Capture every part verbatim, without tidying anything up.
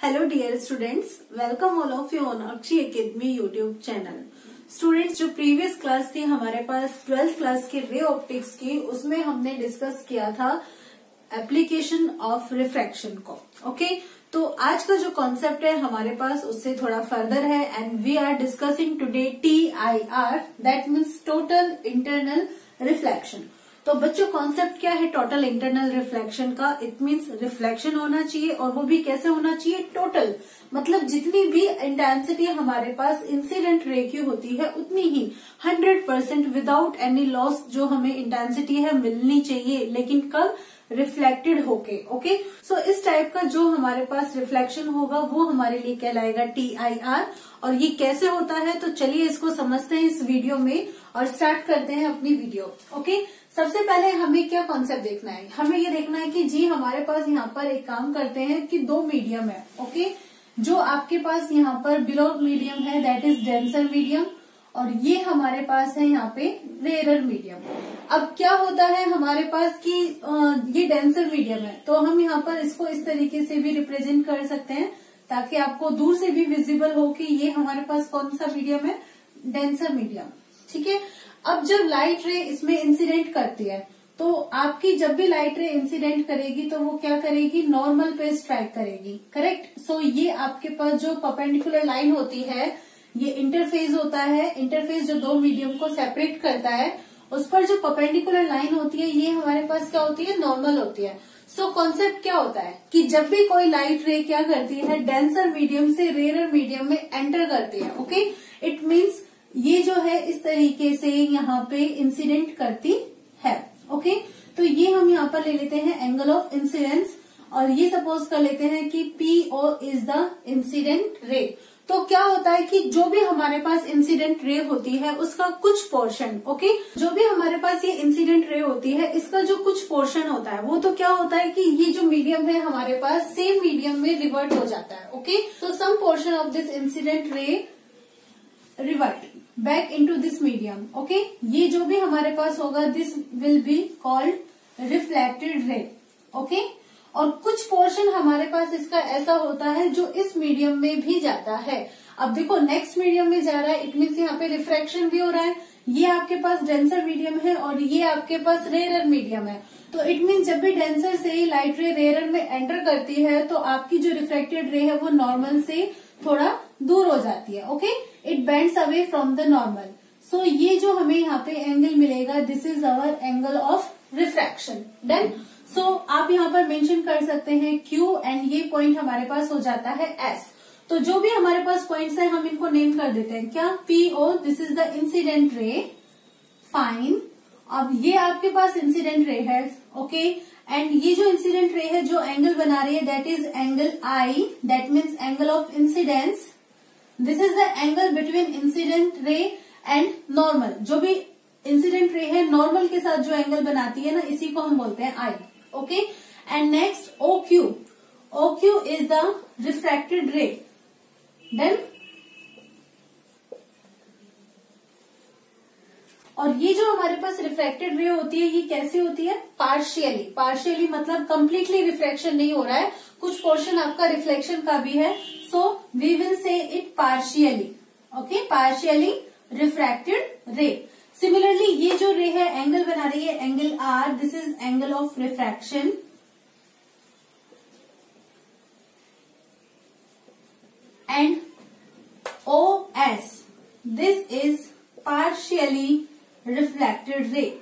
Hello dear students, welcome all of you on Akshi Academy YouTube channel. Students, जो previous class थी हमारे पास twelfth class के ray optics की, उसमें हमने डिस्कस किया था एप्लीकेशन ऑफ रिफ्रैक्शन को। Okay okay? तो आज का जो कॉन्सेप्ट है हमारे पास उससे थोड़ा फर्दर है and we are discussing today T I R, that means total internal reflection. तो बच्चों, कॉन्सेप्ट क्या है टोटल इंटरनल रिफ्लेक्शन का? इट मीन्स रिफ्लेक्शन होना चाहिए और वो भी कैसे होना चाहिए? टोटल, मतलब जितनी भी इंटेंसिटी हमारे पास इंसिडेंट रे की होती है उतनी ही hundred percent without any loss जो हमें इंटेंसिटी है मिलनी चाहिए, लेकिन कब? रिफ्लेक्टेड होके। ओके, सो इस टाइप का जो हमारे पास रिफ्लेक्शन होगा वो हमारे लिए कहलाएगा टी आई आर। और ये कैसे होता है, तो चलिए इसको समझते हैं इस वीडियो में और स्टार्ट करते हैं अपनी वीडियो। ओके, सबसे पहले हमें क्या कॉन्सेप्ट देखना है? हमें ये देखना है कि जी हमारे पास यहाँ पर एक काम करते हैं कि दो मीडियम है। ओके, जो आपके पास यहाँ पर बिलो मीडियम है दैट इज डेंसर मीडियम, और ये हमारे पास है यहाँ पे रेयर मीडियम। अब क्या होता है हमारे पास कि ये डेंसर मीडियम है, तो हम यहाँ पर इसको इस तरीके से भी रिप्रेजेंट कर सकते हैं ताकि आपको दूर से भी विजिबल हो कि ये हमारे पास कौन सा मीडियम है? Denser medium. ठीक है, अब जब लाइट रे इसमें इंसिडेंट करती है तो आपकी जब भी लाइट रे इंसिडेंट करेगी तो वो क्या करेगी? नॉर्मल पे स्ट्राइक करेगी। करेक्ट। सो so, ये आपके पास जो परपेंडिकुलर लाइन होती है, ये इंटरफेस होता है। इंटरफेस जो दो मीडियम को सेपरेट करता है, उस पर जो परपेंडिकुलर लाइन होती है ये हमारे पास क्या होती है? नॉर्मल होती है। सो so, कॉन्सेप्ट क्या होता है कि जब भी कोई लाइट रे क्या करती है? डेंसर मीडियम से रेयर मीडियम में एंटर करती है। ओके, इट मीन्स ये जो है इस तरीके से यहाँ पे इंसिडेंट करती है। ओके, तो ये हम यहाँ पर ले लेते हैं एंगल ऑफ इंसिडेंस, और ये सपोज कर लेते हैं कि P O is the incident ray. तो क्या होता है कि जो भी हमारे पास इंसिडेंट रे होती है उसका कुछ पोर्शन, ओके, जो भी हमारे पास ये इंसिडेंट रे होती है इसका जो कुछ पोर्शन होता है वो तो क्या होता है कि ये जो मीडियम है हमारे पास सेम मीडियम में रिवर्ट हो जाता है। ओके, तो some portion of this incident ray revert back into this medium. Okay, ये जो भी हमारे पास होगा this will be called reflected ray. Okay, और कुछ पोर्शन हमारे पास इसका ऐसा होता है जो इस मीडियम में भी जाता है। अब देखो नेक्स्ट मीडियम में जा रहा है, इट मीन्स यहाँ पे रिफ्रैक्शन भी हो रहा है। ये आपके पास डेंसर मीडियम है और ये आपके पास रेयर मीडियम है। तो इट मीन्स जब भी डेंसर से ही लाइट रे रेयर में एंटर करती है तो आपकी जो रिफ्लेक्टेड रे है वो नॉर्मल से थोड़ा दूर हो जाती है। Okay, it bends away from the normal. So ये जो हमें यहाँ पे एंगल मिलेगा this is our angle of refraction. Done. So आप यहाँ पर मेंशन कर सकते हैं Q एंड ये पॉइंट हमारे पास हो जाता है S। तो जो भी हमारे पास पॉइंट्स हैं हम इनको नेम कर देते हैं क्या? P O, this is the incident ray. Fine. अब ये आपके पास इंसिडेंट रे है। ओके, एंड ये जो इंसिडेंट रे है जो एंगल बना रही है that is angle I, that means angle of incidence. This is the angle between incident ray and normal. जो भी इंसिडेंट रे है नॉर्मल के साथ जो एंगल बनाती है ना, इसी को हम बोलते हैं I। Okay, and next O Q। O Q is the refracted ray. Then और ये जो हमारे पास रिफ्रैक्टेड रे होती है ये कैसे होती है? पार्शियली। पार्शियली मतलब कंप्लीटली रिफ्लेक्शन नहीं हो रहा है, कुछ पोर्शन आपका रिफ्लेक्शन का भी है। So we will say it partially. Okay, partially refracted ray. Similarly ये जो रे है एंगल बना रही है angle R, this is angle of refraction. And O S, this is partially reflected ray.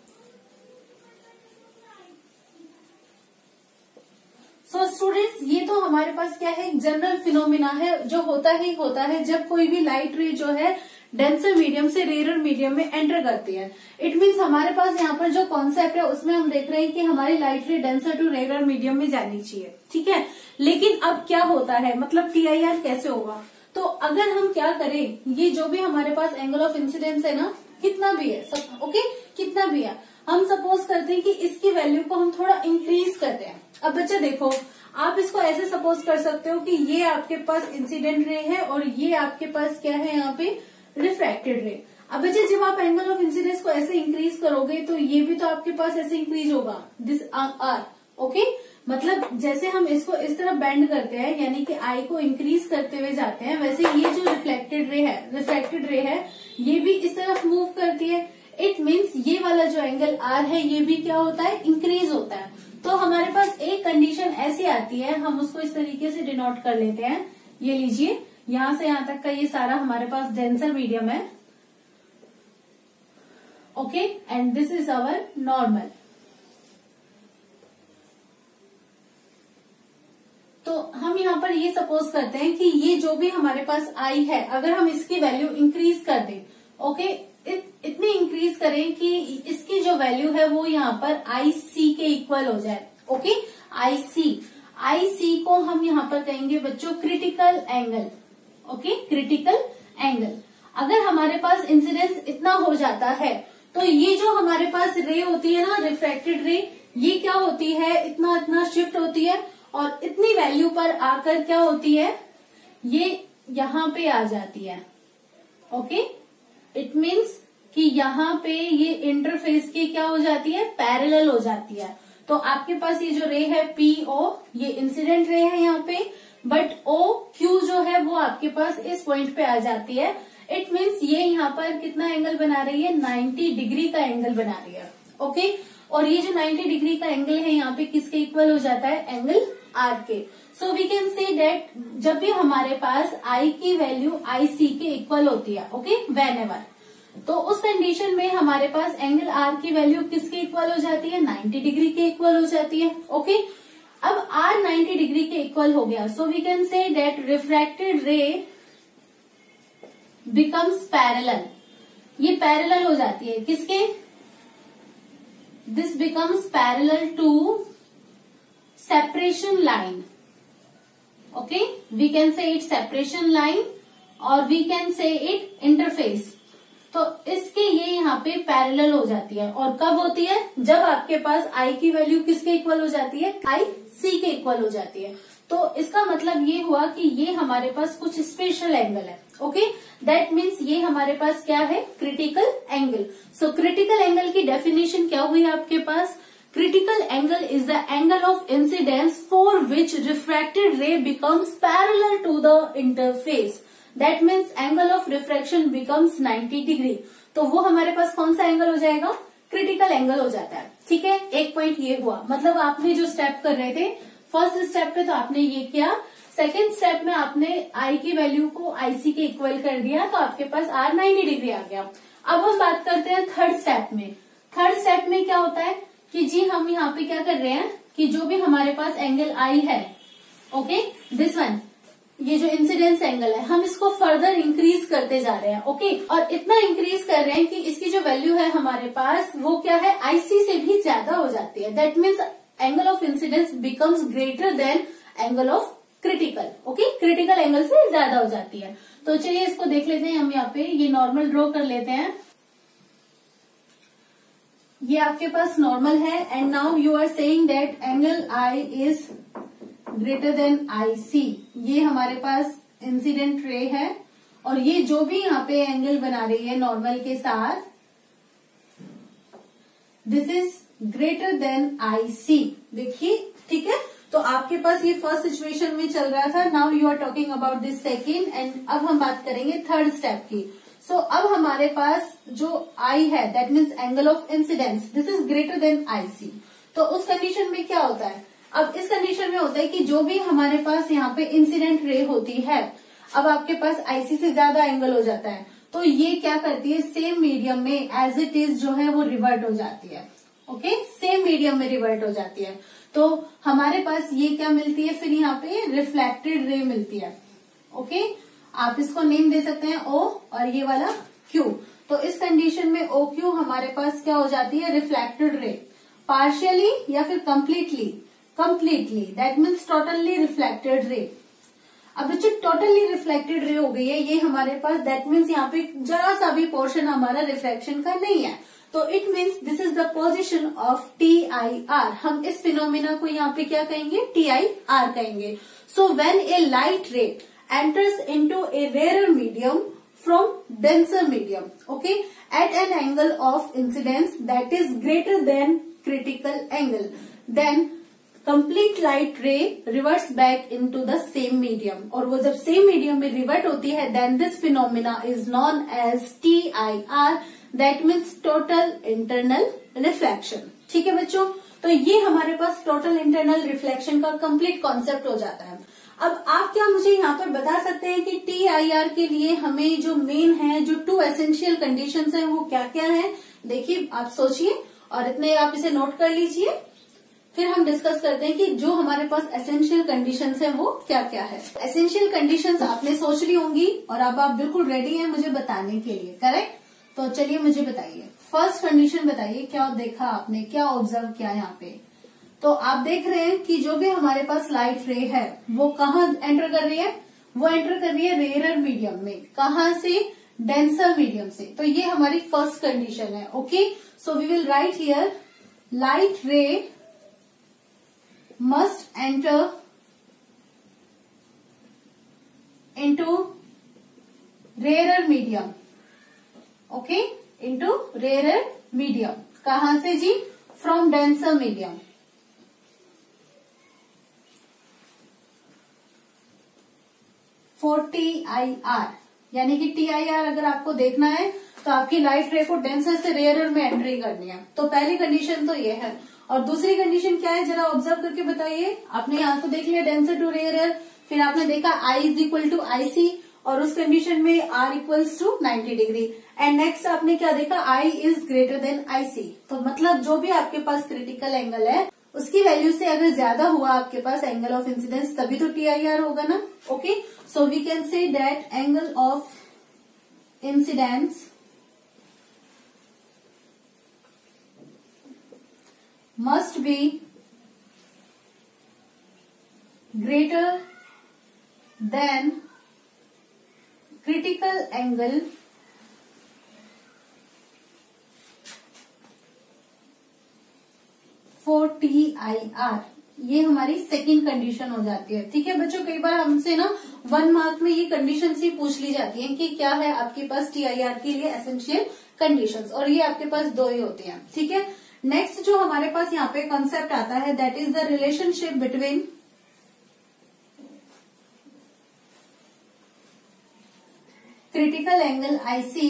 So students, ये तो हमारे पास क्या है? जनरल फिनोमिना है जो होता ही होता है जब कोई भी लाइट रे जो है डेंसर मीडियम से रेयर मीडियम में एंटर करती है। इट मीन्स हमारे पास यहाँ पर जो कॉन्सेप्ट है उसमें हम देख रहे हैं कि हमारी लाइट रे डेंसर टू रेयर मीडियम में जानी चाहिए। ठीक है, लेकिन अब क्या होता है, मतलब टी आई आर कैसे होगा? तो अगर हम क्या करें, ये जो भी हमारे पास एंगल ऑफ इंसिडेंस है ना, कितना भी है सब, ओके, कितना भी है, हम सपोज करते हैं कि इसकी वैल्यू को हम थोड़ा इंक्रीज करते हैं। अब बच्चा देखो, आप इसको ऐसे सपोज कर सकते हो कि ये आपके पास इंसिडेंट रे है और ये आपके पास क्या है यहाँ पे? रिफ्रैक्टेड रे। अब बच्चे जब आप एंगल ऑफ इंसिडेंस को ऐसे इंक्रीज करोगे तो ये भी तो आपके पास ऐसे इंक्रीज होगा, दिस आर। ओके, मतलब जैसे हम इसको इस तरह बेंड करते हैं, यानी कि आई को इंक्रीज करते हुए जाते हैं, वैसे ये जो रिफ्लेक्टेड रे है रिफ्लेक्टेड रे है ये भी इस तरफ मूव करती है। इट मीन्स ये वाला जो एंगल आर है ये भी क्या होता है, इंक्रीज होता है। तो हमारे पास एक कंडीशन ऐसी आती है, हम उसको इस तरीके से डिनोट कर लेते हैं। ये लीजिए, यहां से यहां तक का ये सारा हमारे पास डेंसर मीडियम है, okay, and this is our normal. तो हम यहाँ पर ये सपोज करते हैं कि ये जो भी हमारे पास आई है, अगर हम इसकी वैल्यू इंक्रीज कर दें, ओके, इत, इतनी इंक्रीज करें कि इसकी जो वैल्यू है वो यहाँ पर आई सी के इक्वल हो जाए, ओके, आई सी। आई सी को हम यहाँ पर कहेंगे बच्चों critical angle, okay, critical angle. अगर हमारे पास इंसिडेंस इतना हो जाता है तो ये जो हमारे पास रे होती है ना, रिफ्रैक्टेड रे, ये क्या होती है, इतना इतना शिफ्ट होती है और इतनी वैल्यू पर आकर क्या होती है, ये यहाँ पे आ जाती है, ओके। इट मीन्स कि यहाँ पे ये इंटरफेस की क्या हो जाती है, पैरेलल हो जाती है। तो आपके पास ये जो रे है पी ओ, ये इंसिडेंट रे है यहाँ पे, बट ओ क्यू जो है वो आपके पास इस पॉइंट पे आ जाती है। इट मीन्स ये यहाँ पर कितना एंगल बना रही है, नाइन्टी डिग्री का एंगल बना रही है, ओके। और ये जो नाइन्टी डिग्री का एंगल है यहाँ पे किसके इक्वल हो जाता है, एंगल आर के। So we can say that जब भी हमारे पास आई की वैल्यू आई सी के इक्वल होती है, ओके, वेन एवर, तो उस कंडीशन में हमारे पास एंगल आर की वैल्यू किसके इक्वल हो जाती है, नाइन्टी डिग्री के इक्वल हो जाती है, ओके। अब आर नाइन्टी डिग्री के इक्वल हो गया, so we can say that refracted ray becomes parallel. ये पैरेलल हो जाती है किसके, this becomes parallel to separation line, okay, we can say it separation line और we can say it interface. तो इसके ये यहाँ पे पैरेलल हो जाती है। और कब होती है, जब आपके पास आई की वैल्यू किसके इक्वल हो जाती है, आई सी के इक्वल हो जाती है। तो इसका मतलब ये हुआ कि ये हमारे पास कुछ स्पेशल एंगल है, ओके, दैट मीन्स ये हमारे पास क्या है, critical angle. So critical angle की डेफिनेशन क्या हुई आपके पास, critical angle is the angle of incidence for which refracted ray becomes parallel to the interface. That means angle of refraction becomes ninety degree. तो वो हमारे पास कौन सा एंगल हो जाएगा, क्रिटिकल एंगल हो जाता है, ठीक है। एक पॉइंट ये हुआ, मतलब आपने जो स्टेप कर रहे थे फर्स्ट स्टेप पे तो आपने ये किया, सेकेंड स्टेप में आपने आई की वैल्यू को आईसी के इक्वल कर दिया, तो आपके पास आर नाइन्टी डिग्री आ गया। अब हम बात करते हैं थर्ड स्टेप में। थर्ड स्टेप में क्या होता है कि जी हम यहाँ पे क्या कर रहे हैं कि जो भी हमारे पास एंगल आई है, ओके, दिस वन, ये जो इंसिडेंस एंगल है, हम इसको फर्दर इंक्रीज करते जा रहे हैं, ओके, और इतना इंक्रीज कर रहे हैं कि इसकी जो वैल्यू है हमारे पास वो क्या है, आईसी से भी ज्यादा हो जाती है। That means angle of incidence becomes greater than angle of critical, okay, critical angle से ज्यादा हो जाती है। तो चलिए इसको देख लेते हैं, हम यहाँ पे ये नॉर्मल ड्रॉ कर लेते हैं। ये आपके पास नॉर्मल है and now you are saying that angle I is greater than I C. ये हमारे पास इंसिडेंट रे है और ये जो भी यहाँ पे एंगल बना रही है नॉर्मल के साथ, this is greater than I C. देखिए, ठीक है, तो आपके पास ये फर्स्ट सिचुएशन में चल रहा था, now you are talking about this second, and अब हम बात करेंगे थर्ड स्टेप की। सो so, अब हमारे पास जो आई है that means angle of incidence, this is greater than I C. तो उस कंडीशन में क्या होता है, अब इस कंडीशन में होता है कि जो भी हमारे पास यहाँ पे इंसिडेंट रे होती है, अब आपके पास आईसी से ज्यादा एंगल हो जाता है, तो ये क्या करती है, सेम मीडियम में एज इट इज जो है वो रिवर्ट हो जाती है, ओके, सेम मीडियम में रिवर्ट हो जाती है। तो हमारे पास ये क्या मिलती है, फिर यहाँ पे रिफ्लेक्टेड रे मिलती है, ओके, आप इसको नेम दे सकते हैं ओ और ये वाला क्यू। तो इस कंडीशन में ओ क्यू हमारे पास क्या हो जाती है, रिफ्लेक्टेड रे, पार्शियली या फिर completely, completely that means totally reflected ray. अब बच्चे टोटली रिफ्लेक्टेड रे हो गई है ये हमारे पास, दैट मीन्स यहाँ पे जरा सा भी पोर्शन हमारा रिफ्लेक्शन का नहीं है, तो it means this is the position of T I R. हम इस फिनोमिना को यहाँ पे क्या कहेंगे, टी आई आर कहेंगे। So when a light ray enters into a rarer medium from denser medium, okay, at an angle of incidence that is greater than critical angle, then complete light ray reverts back into the same medium, और वो जब same medium में revert होती है then this phenomena is known as T I R, that means total internal reflection. ठीक है बच्चों, तो ये हमारे पास टोटल इंटरनल रिफ्लेक्शन का कंप्लीट कॉन्सेप्ट हो जाता है। अब आप क्या मुझे यहाँ पर बता सकते हैं कि टी आई आर के लिए हमें जो मेन है, जो टू एसेंशियल कंडीशंस हैं वो क्या क्या हैं? देखिए आप सोचिए और इतने आप इसे नोट कर लीजिए, फिर हम डिस्कस करते हैं कि जो हमारे पास एसेंशियल कंडीशंस हैं वो क्या क्या है। एसेंशियल कंडीशंस आपने सोच ली होंगी और अब आप बिल्कुल रेडी हैं मुझे बताने के लिए, करेक्ट? तो चलिए मुझे बताइए, फर्स्ट कंडीशन बताइए, क्या देखा आपने, क्या ऑब्जर्व किया यहाँ पे? तो आप देख रहे हैं कि जो भी हमारे पास लाइट रे है वो कहाँ एंटर कर रही है? वो एंटर कर रही है रेयर मीडियम में। कहाँ से? डेंसर मीडियम से। तो ये हमारी फर्स्ट कंडीशन है। Okay, so we will write here light ray must enter into rarer medium, okay, into rarer medium। कहां से जी? from denser medium। for T I R, यानी कि T I R अगर आपको देखना है तो आपकी लाइट रे को डेंसर से रेयरर में एंट्री करनी है। तो पहली कंडीशन तो ये है, और दूसरी कंडीशन क्या है जरा ऑब्जर्व करके बताइए। आपने यहाँ तो देख लिया डेंसर टू रेयरर, फिर आपने देखा I is equal to I C, और उस कंडीशन में R equals to ninety degree. And next आपने क्या देखा? I is greater than I C. तो मतलब जो भी आपके पास क्रिटिकल एंगल है उसकी वैल्यू से अगर ज्यादा हुआ आपके पास एंगल ऑफ इंसिडेंस तभी तो टी आई आर होगा ना। Okay, so we can say that angle of incidence must be greater than critical angle for T I R। ये हमारी सेकेंड कंडीशन हो जाती है। ठीक है बच्चों, कई बार हमसे ना वन मार्क में ये कंडीशन ही पूछ ली जाती है कि क्या है आपके पास टी आई आर के लिए एसेंशियल कंडीशंस, और ये आपके पास दो ही होती हैं। ठीक है, नेक्स्ट जो हमारे पास यहाँ पे कॉन्सेप्ट आता है that is the relationship between critical angle I C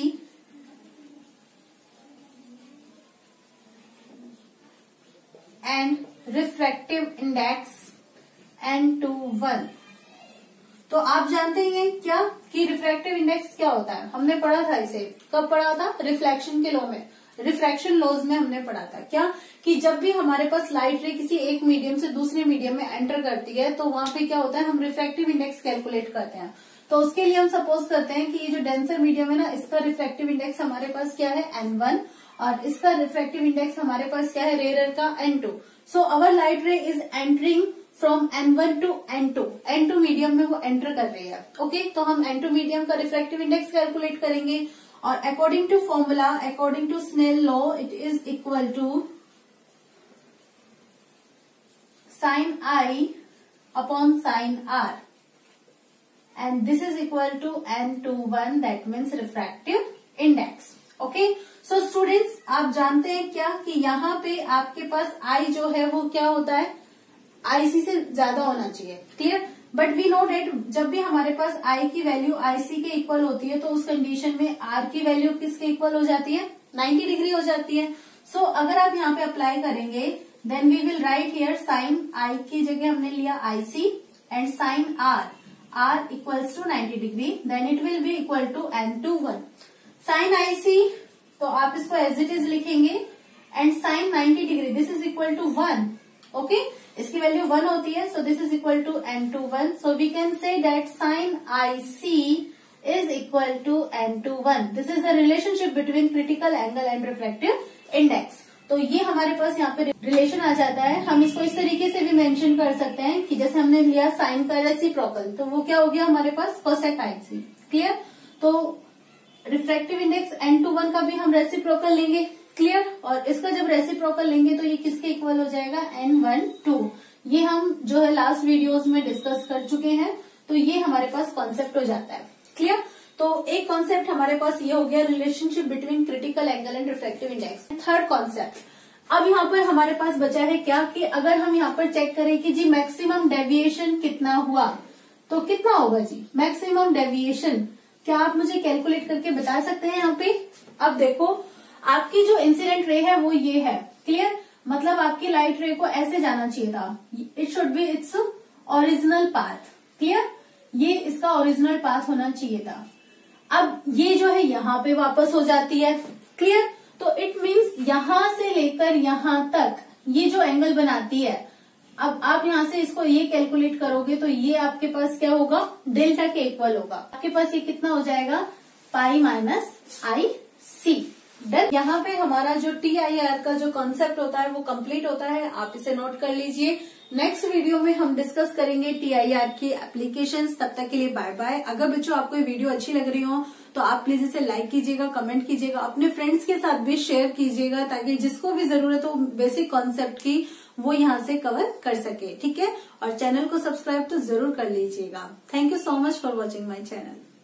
and refractive index N two one. तो आप जानते ही हैं क्या कि रिफ्रैक्टिव इंडेक्स क्या होता है? हमने पढ़ा था इसे, कब पढ़ा था? रिफ्लेक्शन के लॉ में, रिफ्रैक्शन लॉज में हमने पढ़ा था क्या कि जब भी हमारे पास लाइट रे किसी एक मीडियम से दूसरे मीडियम में एंटर करती है तो वहां पे क्या होता है? हम रिफ्रैक्टिव इंडेक्स कैलकुलेट करते हैं। तो उसके लिए हम सपोज करते हैं कि ये जो डेंसर मीडियम है ना, इसका रिफ्रैक्टिव इंडेक्स हमारे पास क्या है? एन वन, और इसका रिफ्रैक्टिव इंडेक्स हमारे पास क्या है? रेयर का N two. So our light ray is entering from N one to N two, N two medium में वो एंटर कर रही है। ओके, तो हम एन टू मीडियम का रिफ्रैक्टिव इंडेक्स कैलकुलेट करेंगे, और according to formula, according to Snell law, it is equal to sine I upon sine R, and this is equal to N two one, that means refractive index. Okay, so students आप जानते हैं क्या कि यहाँ पे आपके पास आई जो है वो क्या होता है? आईसी से ज्यादा होना चाहिए। Clear? But we know that जब भी हमारे पास आई की वैल्यू आईसी के इक्वल होती है तो उस कंडीशन में आर की वैल्यू किसके इक्वल हो जाती है? नाइन्टी डिग्री हो जाती है। सो so, अगर आप यहाँ पे अप्लाई करेंगे then we will write here sine I की जगह हमने लिया IC and sine R, R equals to ninety degree, then it will be equal to N two one. Sine IC तो आप इसको एज इट इज लिखेंगे, and sine ninety degree this is equal to one. Okay, इसकी value one होती है, so this is equal to N two one. So we can say that sine I C is equal to N two one. This is the relationship between critical angle and refractive index. तो ये हमारे पास यहाँ पे relation आ जाता है। हम इसको इस तरीके से भी मेंशन कर सकते हैं कि जैसे हमने लिया साइन का रेसिप्रोकल, तो वो क्या हो गया हमारे पास? Cosec I C. क्लियर? तो refractive index N two one का भी हम रेसिप्रोकल लेंगे। क्लियर? और इसका जब रेसिप्रोकल लेंगे तो ये किसके इक्वल हो जाएगा? N one two. ये हम जो है लास्ट वीडियोस में डिस्कस कर चुके हैं, तो ये हमारे पास कॉन्सेप्ट हो जाता है। क्लियर? तो एक कॉन्सेप्ट हमारे पास ये हो गया relationship between critical angle and refractive index. Third concept, अब यहाँ पर हमारे पास बचा है क्या कि अगर हम यहाँ पर चेक करें कि जी मैक्सिमम डेविएशन कितना हुआ, तो कितना होगा जी मैक्सिमम डेविएशन, क्या आप मुझे कैलकुलेट करके बता सकते हैं यहाँ पे? अब देखो आपकी जो इंसिडेंट रे है वो ये है, क्लियर, मतलब आपकी लाइट रे को ऐसे जाना चाहिए था, it should be it's original path, clear, ये इसका ओरिजिनल पाथ होना चाहिए था। अब ये जो है यहाँ पे वापस हो जाती है, क्लियर, तो इट मीन्स यहां से लेकर यहां तक ये जो एंगल बनाती है, अब आप यहां से इसको ये कैलकुलेट करोगे तो ये आपके पास क्या होगा, डेल्टा के इक्वल होगा। आपके पास ये कितना हो जाएगा, पाई माइनस आई सी। डन। यहाँ पे हमारा जो टी आई आर का जो कॉन्सेप्ट होता है वो कंप्लीट होता है, आप इसे नोट कर लीजिए। नेक्स्ट वीडियो में हम डिस्कस करेंगे टी आई आर की एप्लीकेशंस। तब तक के लिए बाय बाय। अगर बच्चों आपको ये वीडियो अच्छी लग रही हो तो आप प्लीज इसे लाइक कीजिएगा, कमेंट कीजिएगा, अपने फ्रेंड्स के साथ भी शेयर कीजिएगा, ताकि जिसको भी जरूरत हो बेसिक कॉन्सेप्ट की वो यहाँ से कवर कर सके, ठीक है। और चैनल को सब्सक्राइब तो जरूर कर लीजिएगा। Thank you so much for watching my channel.